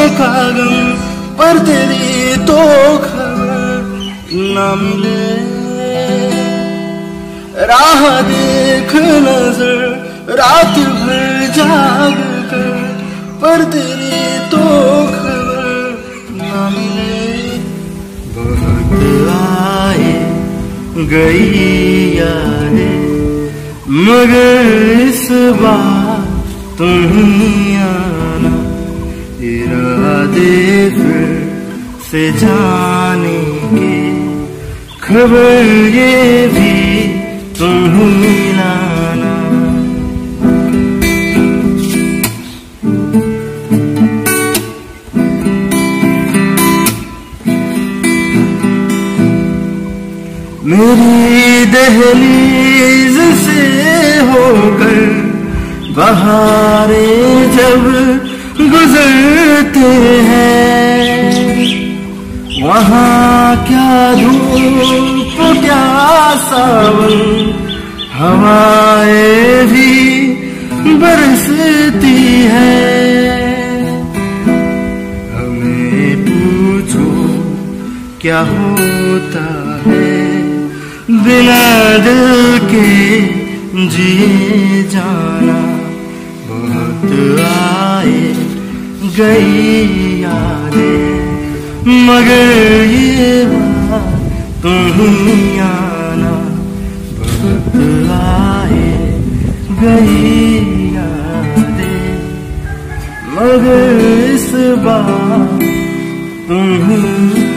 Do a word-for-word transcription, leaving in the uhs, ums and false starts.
का गम, पर तेरी तो खबर न मिले। राह देख नजर रात भर जाग कर, पर तेरी तो खबर न मिले। बहुत आए गई यादें, मगर इस बार तुम ही आना। इरादे फिर से जाने के, खबर ये भी तुम ही लाना। मेरी दहलीज से होकर बहारें जब गुजरते हैं, वहाँ क्या धूप क्या सावन, हवाएं भी बरसती है। हमें पूछो क्या होता है बिना दिल के जिए जाना। बहुत आए गई यादें, मगर ये बात तुम ही आना। बहुत आए गई यादें, मगर इस बार तुम ही